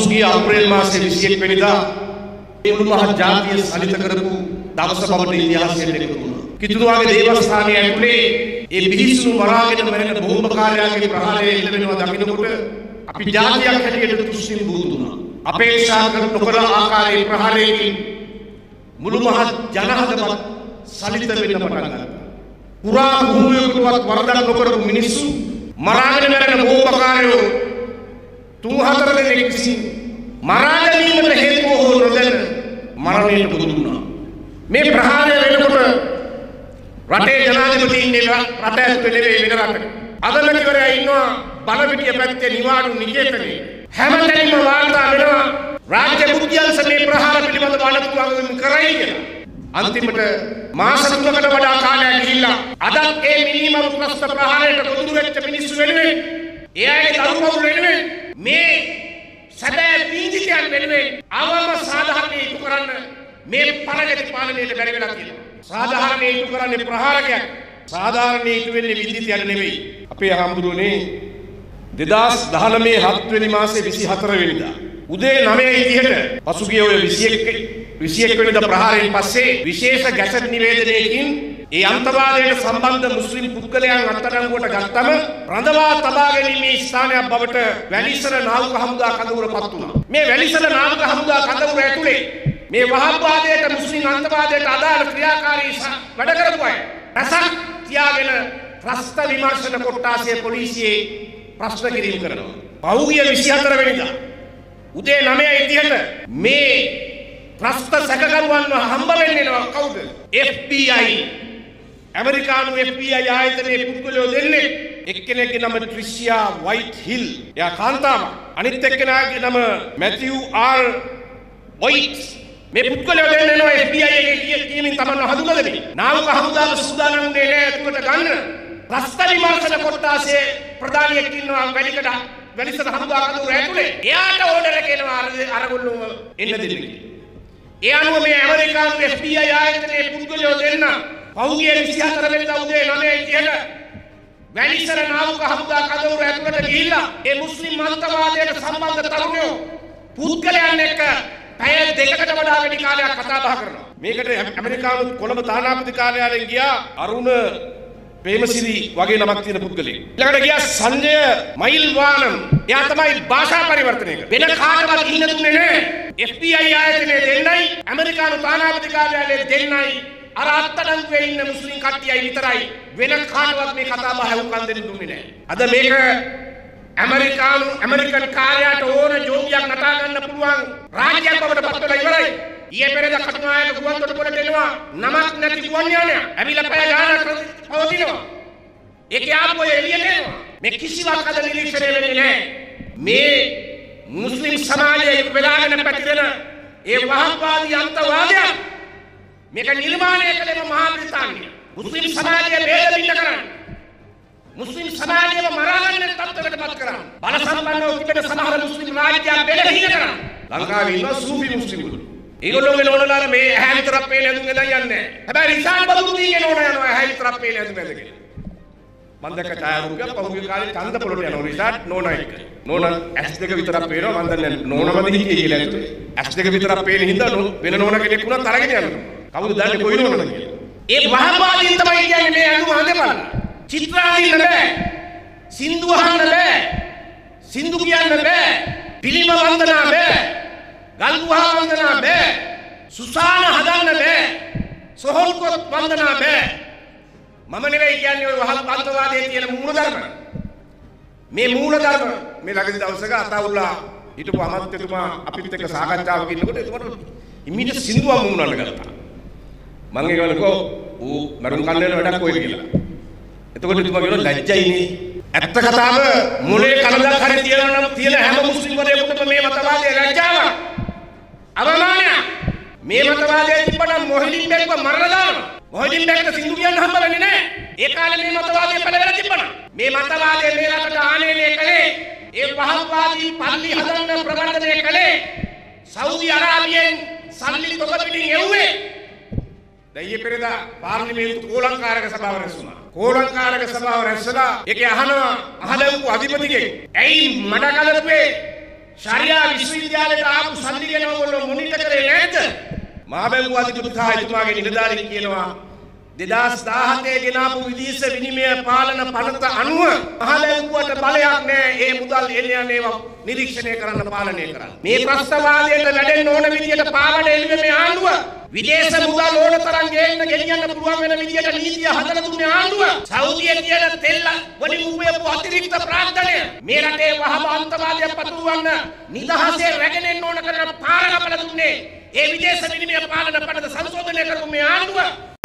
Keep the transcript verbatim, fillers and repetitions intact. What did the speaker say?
ගිය අප්‍රේල් මාසයේ විසිඑක වෙනිදා මේ මුළු මහත් ජාතිය සලිත කරපු දවස බවට ඉතිහාසයට එකතු වුණා. කිතුරුවාගේ දේවස්ථානයේ ඇතුලේ ඒ බිහිසුණු මරාගෙන මැරෙන බෝම්බකාරයාගේ ප්‍රහාරය එල්ල වෙනවා දකින්නකොට අපි ජාතියක් හැටියට තුෂ්ණිම් බුදුනා. අපේක්ෂා කරන නොකල ආකාරයේ ප්‍රහාරයකින් මුළු මහත් ජනහදවත් සලිත වෙන්න පටන් ගත්තා. පුරා භූමියකටවත් වරදක් නොකරපු මිනිස්සු මරාගෙන මැරෙන බෝම්බකාරයෝ තුන් හතර දෙනෙක් විසින් මරා ගැනීමට හේතුව හෝ නොදැන මරණයට පුදු දුන්නා. මේ ප්‍රහාරය වෙනකොට රටේ ජනාධිපති ඉන්නේ රට ඇතුලේ නෙවෙයි වෙන රටක. අගමැතිවරයා ඉන්නවා බලපිටිය පැත්තේ නිවාඩු නිකේතනේ. හැමතැනම වාර්තා වෙනවා රාජ්‍ය බුද්ධියන්ස මේ ප්‍රහාර පිළිබඳව අනුතුවම කරයි කියලා. අන්තිමට මාස තුනකට වඩා කාලයක් ගිහිල්ලා අදත් ඒ මිනිමරු ප්‍රස්ත ප්‍රහාරයට ගොදුරු වෙච්ච මිනිස්සු වෙනුවෙන් එයාගේ දරුවෝ වෙනුවෙන් මේ සැබෑ පීඩිතයන් වෙනුවෙන් අවම සාධාරණ ඉටු කරන්න මේ පරගති පාලනයට බැරි වෙලා තියෙනවා. සාධාරණ ඉටු කරන්නේ ප්‍රහාරකයක්. සාධාරණ ඉටු වෙන්නේ විද්‍යිතයන් නෙවෙයි. අපේ හාමුදුරුවනේ දෙදාස් දහනවය හත් වෙනි මාසේ විසිහතර වෙනිදා උදේ නවය තිහට පසුගිය ඔය විසිඑක වෙනිදා ප්‍රහාරයෙන් පස්සේ විශේෂ ගැසට් නිවේදනයකින් ඒ අන්තවාදයට සම්බන්ධ මුස්ලිම් පුද්ගලයන් අත්අඩංගුවට ගත්තම රඳවා තබා ගැනීමේ ස්ථානයක් බවට වැලිසර නාවික හමුදා කඳවුර පත් වුණා. මේ වැලිසර නාවික හමුදා කඳවුර ඇතුලේ මේ වහබ්වාදයට මුස්ලිම් අන්තවාදයට අදාළ ක්‍රියාකාරී වැඩ කරපු අය රසක් තියාගෙන ප්‍රස්ත විමර්ශන කොට්ටාසයේ පොලිසියේ ප්‍රශ්න කිරීම කරනවා. පහුගිය විසිහතර වෙනිදා උදේ නවය තිහට මේ ප්‍රස්ත සැකකරුවන්ව හම්බ වෙන්නේනවා කවුද? එෆ් බී අයි ඇමරිකානු එෆ් බී අයි ආයතනයේ පුද්ගලයෝ දෙන්නේ. එක්කෙනෙක්ගේ නම ට්‍රිෂියා වයිට් හිල්. එයා කාන්තාවක්. අනිත් එක්කෙනාගේ නම මැතිව් ආර් වයිට්. මේ පුද්ගලයෝ දෙන්නෙනවා එෆ් බී අයි එකේ කියමින් තමන්ව හඳුනලා දෙන්නේ. නාවික හමුදාව සූදානම් වෙන්නේ නැහැ ඒකට ගන්න. ප්‍රස්ත විමර්ශන කොට්ටාසයේ ප්‍රධානියෙක් ඉන්නවා වැලිකඩ වැලිසර හමුදා කඳවුර ඇතුලේ. එයාට ඕඩර් එක එනවා අරගොල්ලෝ එන්න දෙන්න. ඒ අනුව මේ ඇමරිකානු එෆ් බී අයි ආයතනයේ පුද්ගලයෝ දෙන්න පහුගිය විසිහතර වෙනිදා උදේ නවය තිහට වැලිසර නාවික හමුදා කඳවුර ඇතුලට ගිහිල්ලා ඒ මුස්ලිම් අන්තවාදයට සම්බන්ධ තරුණයෝ පුද්ගලයන් එක්ක පැය දෙකකට වඩා වැඩි කාලයක් කතා බහ කරනවා. මේකට ඇමරිකානු කොළඹ තානාපති කාර්යාලයෙන් ගියා අරුණ ප්‍රේමසිරි වගේ නමක් තියෙන පුද්ගලෙක්. ඊළඟට ගියා සංජය මයිල්වානම්. එයා තමයි භාෂා පරිවර්තනය කරන්නේ. වෙන කාටවත් ඉන්න දුන්නේ නැහැ. එෆ් බී අයි ආයතනයේ දෙන්නයි ඇමරිකානු තානාපති කාර්යාලයේ දෙන්නයි අර අත්අඩංගුවේ ඉන්න මුස්ලිම් කට්ටියයි විතරයි. වෙන කාටවත් මේ කතා බහ උකන් දෙන්න දුන්නේ නැහැ. අද මේක ඇමරිකානු ඇමරිකන් කාර්යාලයට ඕන ජෝගියක් නටා ගන්න පුළුවන් රාජ්‍යයක් බවට පත් වෙලා ඉවරයි. ඊයේ පෙරේද කටුනායක ගුවන්තොටුපළට එනවා නමක් නැති ගුවන් යානයක්. ඇවිල්ලා පැය ගානක් පවතිනවා. ඒකේ ආපුව එළියට එනවා. මේ කිසිවක් අද නිරීක්ෂණය වෙන්නේ නැහැ. මේ මුස්ලිම් සමාජයේ වෙලාගෙන පැතිරෙන ඒ වහල්වාදී අන්තවාදය මේක නිර්මාණය කළේ මහා බ්‍රිතාන්‍යය. මුස්ලිම් සමාජය ભેද බිඳ කරන්නේ. මුස්ලිම් සමාජයව මරාගන්න තත්ත්වයකටපත් කරන්නේ. බල සම්පන්නව තිබෙන සමහර මුස්ලිම් රාජ්‍යයන් බෙදහින කරන්නේ. ලංකාවේ ඉන්න සූෆි මුස්ලිම්වරු ඒගොල්ලෝගේ නෝනලා මේ ඇහැ විතරක් පේන ඇඳුම් ඇඳන් යන්නේ. හැබැයි රිසාන් බදුදීගේ නෝන යනවා ඇහැ විතරක් පේන ඇඳුම් ඇඳගෙන. මම දැක්ක ඡායාරූපයක් පහුගිය කාලේ ඡන්ද පොළොට යනවා රිසාන් නෝනා එක්ක. නෝනා ඇස් දෙක විතරක් පේනවා මම දන්නේ නෝනමද හිටියේ කියලා ඇතුලේ. ඇස් දෙක විතරක් පේන හින්දා වෙන නෝනා කෙනෙක් වුණත් අරගෙන යනවා. කවුද දන්නේ කොයි නෝනද කියලා. ඒ වහපාදීන් තමයි කියන්නේ මේ ඇඳුම් අඳපල්ලා. චිත්‍ර අඳින්න බෑ. සින්දු අහන්න බෑ. සින්දු කියන්න බෑ. පිළිම වන්දනා බෑ. ගල්ගුහා වන්දනා බෑ. සුසාන හදන්න බෑ. සොහොල්කොත් වන්දනා බෑ. මම නෙවෙයි කියන්නේ ඔය වහල් අන්තවාදයේ තියෙන මූලධර්ම. මේ මූලධර්ම මේ ළඟදි දවසක අතවුල්ලා හිටපු අමාත්‍යතුමා අපිත් එක්ක සාකච්ඡාවක ඉන්නකොට එතකොට ඉමිට සින්දුවක් මුමුණන්න ගත්තා. මම ඒකවලකෝ ඌ මරුන් කන්නේ වැඩක් කොයි කියලා. එතකොට එතුමා කියනවා ලැජ්ජයිනේ. ඇත්ත කතාව මොලේ කලදක් හරි තියනවා නම් තියෙන හැම මුස්ලිම් වරයෙකුටම මේ මතවාදයේ ලැජ්ජාවක්. අවමානය මේ මතවාදයේ තිබ්බනම් මොහිදින් බැක්ව මරලා දානවා. මොහිදින් බැක්ට සින්දු කියන්න හම්බ වෙන්නේ නැහැ. ඒ කාලේ මේ මතවාදයේ පළවෙලා තිබ්බනම් මේ මතවාදයේ මේ රටට ආනයනය කළේ ඒ වහල්වාදී පල්ලි හදන්න ප්‍රබන්ධනය කළේ සෞදි අරාබියෙන් සල්ලි තොග පිටින් එව්වේ. දැන් ඊයේ පෙරේදා පාර්ලිමේන්තු කෝලංකාරක සභාව රැස්ුණා. කෝලංකාරක සභාව රැස්වලා ඒකේ අහනවා අහලවු අධිපතිගෙන් ඇයි මඩ කලරුවේ ශාරියා විශ්වවිද්‍යාලයට ආපු සල්ලි ගැන ඔයගොල්ලෝ මොනිටර් කරේ නැද්ද? මහ බැංකුව අධිපතිතුමා එතුමාගේ නිලධාරීන් කියනවා දෙදාස් දාහතේ ගෙනාපු විදේශ විනිමය පාලන පනත අනුව මහ බැංකුවට බලයක් නැහැ ඒ මුදල් එන්නේ යන්නේවා නිරීක්ෂණය කරන්න පාලනය කරන්න. මේ ප්‍රස්තාවාදයට වැඩෙන්න ඕන විදියට පාලනය එළියේ මේ ආණ්ඩුව විදේශ මුදල් ඕන තරම් ගේන්න ගෙනියන්න පුළුවන් වෙන විදියට නීතිය හදලා දුන්නේ ආණ්ඩුව. සෞදියේ තියෙන තෙල් වලින් උපයපු අතිරික්ත ප්‍රාන්තණය මේ රටේ වහම අන්තවාදය පතුරවන්න නිදහසේ රැගෙන එන්න ඕන කරන පාර කපලා දුන්නේ ඒ විදේශ විනිමය පාලන පනත සංශෝධනය කරපු මේ ආණ්ඩුව.